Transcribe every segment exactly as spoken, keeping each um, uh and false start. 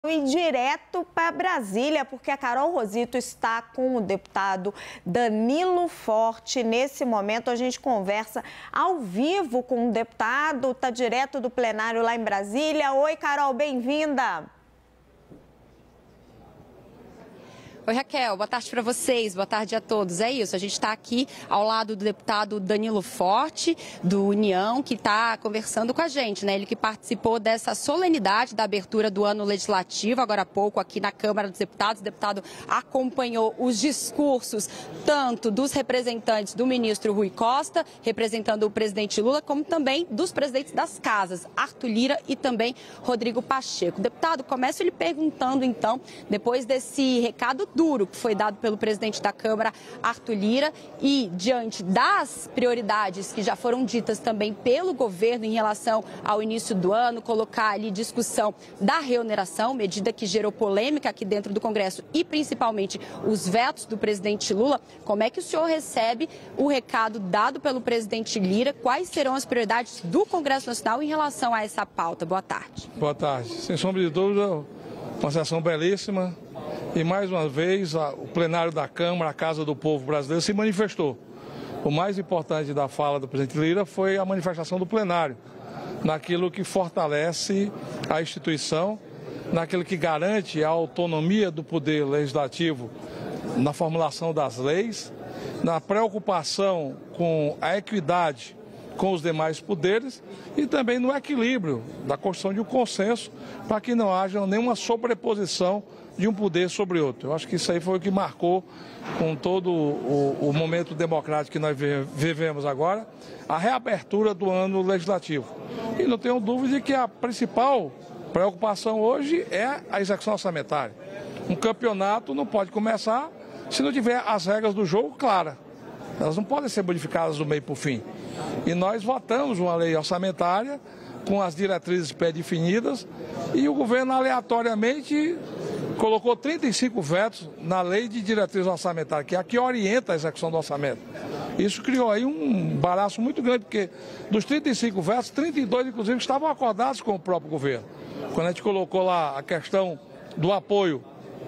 E direto para Brasília, porque a Carol Rosito está com o deputado Danilo Forte. Nesse momento, a gente conversa ao vivo com o deputado, está direto do plenário lá em Brasília. Oi, Carol, bem-vinda. Oi, Raquel, boa tarde para vocês, boa tarde a todos. É isso, a gente está aqui ao lado do deputado Danilo Forte, do União, que está conversando com a gente, né? Ele que participou dessa solenidade da abertura do ano legislativo, agora há pouco, aqui na Câmara dos Deputados. O deputado acompanhou os discursos tanto dos representantes do ministro Rui Costa, representando o presidente Lula, como também dos presidentes das casas, Arthur Lira e também Rodrigo Pacheco. Deputado, começo lhe perguntando, então, depois desse recado duro que foi dado pelo presidente da Câmara, Arthur Lira, e diante das prioridades que já foram ditas também pelo governo em relação ao início do ano, colocar ali discussão da reoneração, medida que gerou polêmica aqui dentro do Congresso e principalmente os vetos do presidente Lula, como é que o senhor recebe o recado dado pelo presidente Lira? Quais serão as prioridades do Congresso Nacional em relação a essa pauta? Boa tarde. Boa tarde. Sem sombra de dúvida, uma sessão belíssima. E, mais uma vez, a, o plenário da Câmara, a Casa do Povo Brasileiro, se manifestou. O mais importante da fala do presidente Lira foi a manifestação do plenário, naquilo que fortalece a instituição, naquilo que garante a autonomia do poder legislativo na formulação das leis, na preocupação com a equidade com os demais poderes e também no equilíbrio da construção de um consenso para que não haja nenhuma sobreposição de um poder sobre outro. Eu acho que isso aí foi o que marcou, com todo o, o momento democrático que nós vivemos agora, a reabertura do ano legislativo. E não tenho dúvida de que a principal preocupação hoje é a execução orçamentária. Um campeonato não pode começar se não tiver as regras do jogo claras. Elas não podem ser modificadas do meio para o fim. E nós votamos uma lei orçamentária com as diretrizes pré-definidas e o governo aleatoriamente colocou trinta e cinco vetos na lei de diretriz orçamentária, que é a que orienta a execução do orçamento. Isso criou aí um embaraço muito grande, porque dos trinta e cinco vetos, trinta e dois, inclusive, estavam acordados com o próprio governo. Quando a gente colocou lá a questão do apoio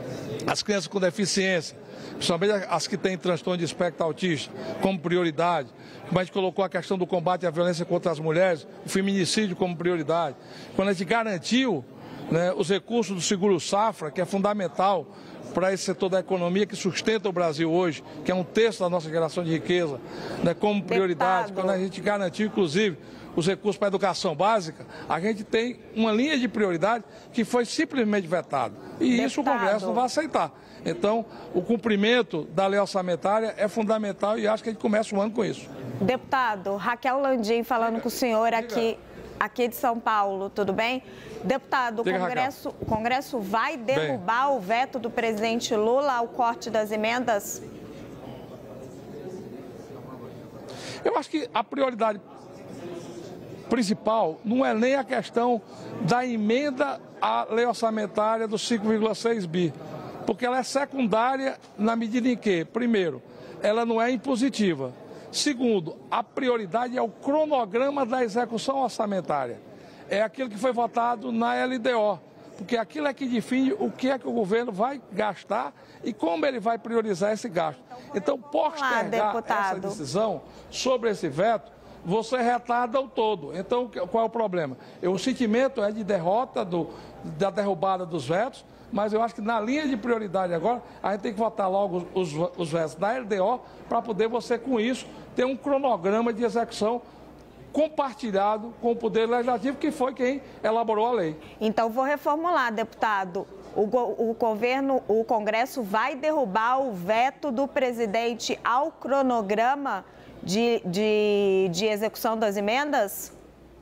às crianças com deficiência, principalmente as que têm transtorno de espectro autista, como prioridade. Como a gente colocou a questão do combate à violência contra as mulheres, o feminicídio como prioridade. Quando a gente garantiu, né, os recursos do Seguro Safra, que é fundamental para esse setor da economia que sustenta o Brasil hoje, que é um terço da nossa geração de riqueza, né, como prioridade. Deputado. Quando a gente garantiu, inclusive, os recursos para a educação básica, a gente tem uma linha de prioridade que foi simplesmente vetada. E Deputado. Isso o Congresso não vai aceitar. Então, o cumprimento da lei orçamentária é fundamental e acho que a gente começa o ano com isso. Deputado, Raquel Landim falando com o senhor aqui, aqui de São Paulo, tudo bem? Deputado, o Congresso, o Congresso vai derrubar bem. o veto do presidente Lula ao corte das emendas? Eu acho que a prioridade principal não é nem a questão da emenda à lei orçamentária dos cinco vírgula seis bi, porque ela é secundária na medida em que, primeiro, ela não é impositiva. Segundo, a prioridade é o cronograma da execução orçamentária. É aquilo que foi votado na L D O, porque aquilo é que define o que é que o governo vai gastar e como ele vai priorizar esse gasto. Então, postergar essa decisão sobre esse veto, você retarda o todo. Então, qual é o problema? O sentimento é de derrota, do, da derrubada dos vetos, mas eu acho que na linha de prioridade agora, a gente tem que votar logo os, os vetos da L D O para poder você, com isso, ter um cronograma de execução compartilhado com o Poder Legislativo, que foi quem elaborou a lei. Então, vou reformular, deputado. O, go o governo, o Congresso vai derrubar o veto do presidente ao cronograma de, de, de execução das emendas?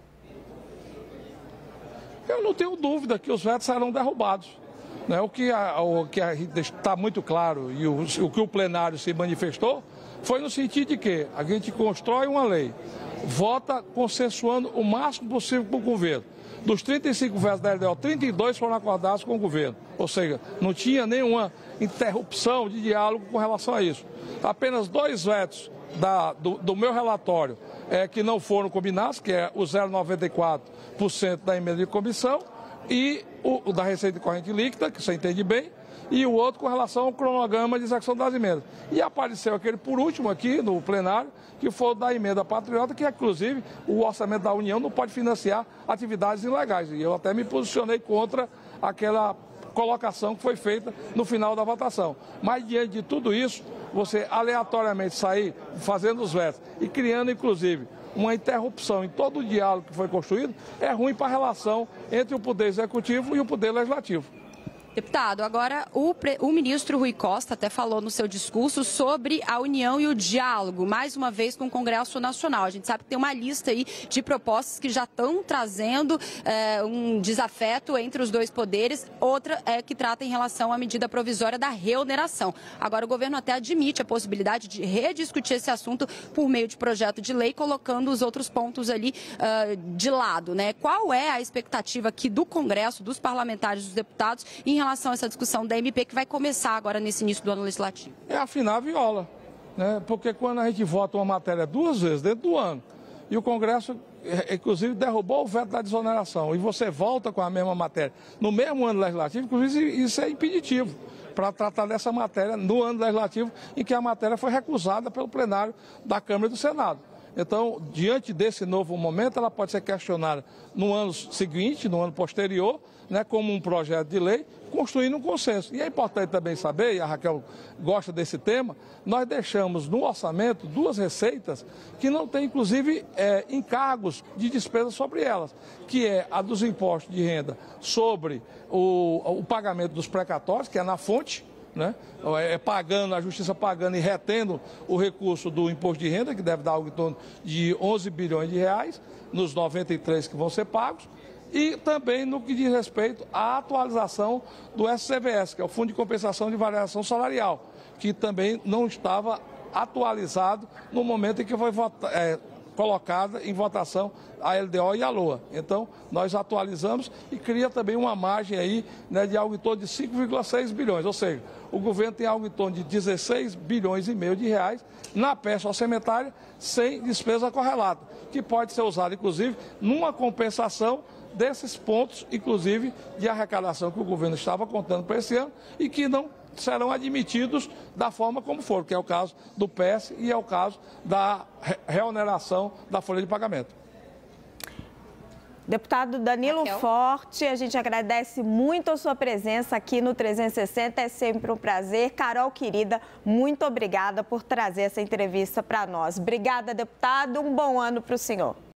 Eu não tenho dúvida que os vetos serão derrubados. Né? O que está muito claro e o, o que o plenário se manifestou foi no sentido de que a gente constrói uma lei, vota consensuando o máximo possível com o governo. Dos trinta e cinco vetos da L D O, trinta e dois foram acordados com o governo. Ou seja, não tinha nenhuma interrupção de diálogo com relação a isso. Apenas dois vetos da, do, do meu relatório é, que não foram combinados, que é o zero vírgula noventa e quatro por cento da emenda de comissão, e o, o da receita corrente líquida, que você entende bem, e o outro com relação ao cronograma de execução das emendas. E apareceu aquele por último aqui no plenário, que foi o da emenda patriota, que inclusive o orçamento da União não pode financiar atividades ilegais. E eu até me posicionei contra aquela colocação que foi feita no final da votação. Mas diante de tudo isso, você aleatoriamente sair fazendo os vetos e criando inclusive uma interrupção em todo o diálogo que foi construído, é ruim para a relação entre o Poder Executivo e o Poder Legislativo. Deputado, agora o, o ministro Rui Costa até falou no seu discurso sobre a união e o diálogo, mais uma vez com o Congresso Nacional. A gente sabe que tem uma lista aí de propostas que já estão trazendo é, um desafeto entre os dois poderes, outra é que trata em relação à medida provisória da reoneração. Agora o governo até admite a possibilidade de rediscutir esse assunto por meio de projeto de lei, colocando os outros pontos ali uh, de lado, né? Qual é a expectativa aqui do Congresso, dos parlamentares, dos deputados, em relação a essa discussão da M P que vai começar agora nesse início do ano legislativo? É afinar a viola, né? Porque quando a gente vota uma matéria duas vezes dentro do ano e o Congresso, inclusive, derrubou o veto da desoneração e você volta com a mesma matéria no mesmo ano legislativo, inclusive isso é impeditivo para tratar dessa matéria no ano legislativo em que a matéria foi recusada pelo plenário da Câmara e do Senado. Então, diante desse novo momento, ela pode ser questionada no ano seguinte, no ano posterior, né, como um projeto de lei, construindo um consenso. E é importante também saber, e a Raquel gosta desse tema, nós deixamos no orçamento duas receitas que não têm, inclusive, é, encargos de despesa sobre elas, que é a dos impostos de renda sobre o, o pagamento dos precatórios, que é na fonte, né? É pagando, a justiça pagando e retendo o recurso do imposto de renda, que deve dar algo em torno de onze bilhões de reais, nos noventa e três que vão ser pagos, e também no que diz respeito à atualização do S C V S, que é o Fundo de Compensação de Variação Salarial, que também não estava atualizado no momento em que foi votado, é, colocada em votação a L D O e a LOA. Então, nós atualizamos e cria também uma margem aí, né, de algo em torno de cinco vírgula seis bilhões, ou seja, o governo tem algo em torno de dezesseis bilhões e meio de reais na peça orçamentária sem despesa correlata, que pode ser usada, inclusive, numa compensação desses pontos, inclusive, de arrecadação que o governo estava contando para esse ano e que não serão admitidos da forma como foram, que é o caso do P E S e é o caso da reoneração da folha de pagamento. Deputado Danilo Raquel. Forte, a gente agradece muito a sua presença aqui no trezentos e sessenta, é sempre um prazer. Carol, querida, muito obrigada por trazer essa entrevista para nós. Obrigada, deputado, um bom ano para o senhor.